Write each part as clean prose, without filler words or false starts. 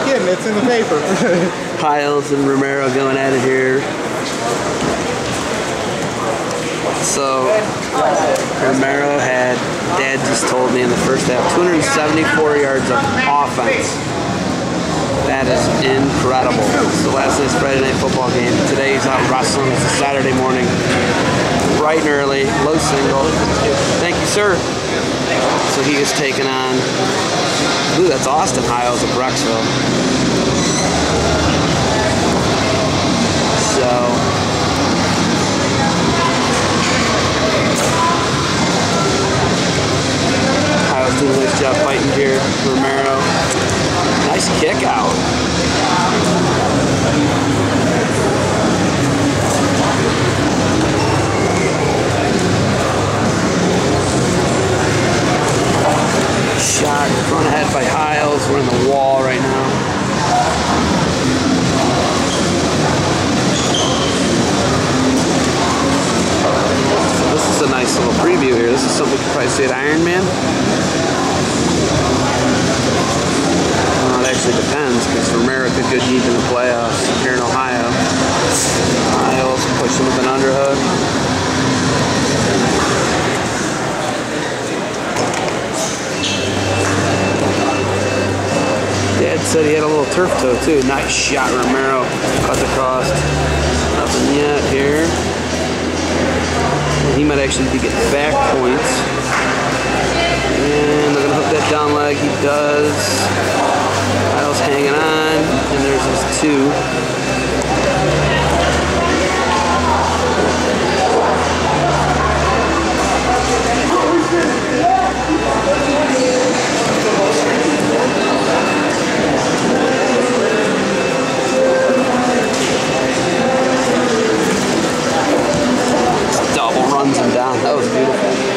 kidding. It's in the paper. Hiles and Romero going at it here. So Romero had, Dad just told me in the first half, 274 yards of offense. That is incredible. It's the last night's Friday Night Football game. Today he's out wrestling. It's a Saturday morning, bright and early, low single. Thank you, sir. So he is taking on, ooh, that's Austin Hiles of Brecksville. So Hiles doing a nice job fighting here. Romero, nice kick out. Shot front ahead by Hiles. We're in the wall right now. So this is a nice little preview here. This is something we could probably see at Ironman. Well, it actually depends because Romero could go deep in the playoffs here in Ohio. Hiles pushing with an underhook. Dad said he had a little turf toe too. Nice shot, Romero. Cut across. Nothing yet here. He might actually be getting back points. And they're going to hook that down leg. He does. Hiles hanging on. And there's his two. Double runs him down. That was beautiful.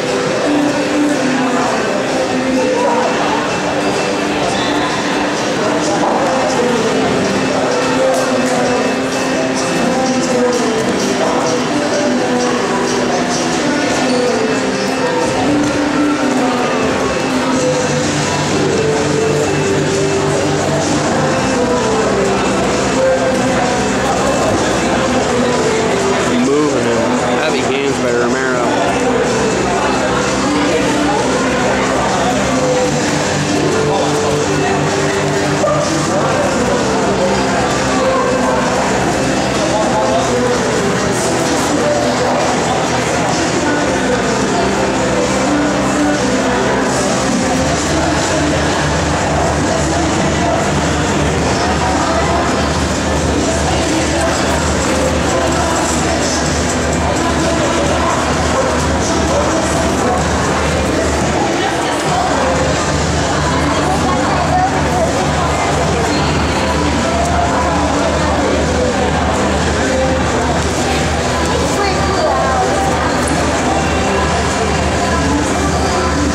By Romero.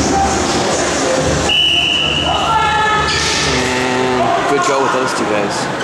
Go with those two guys.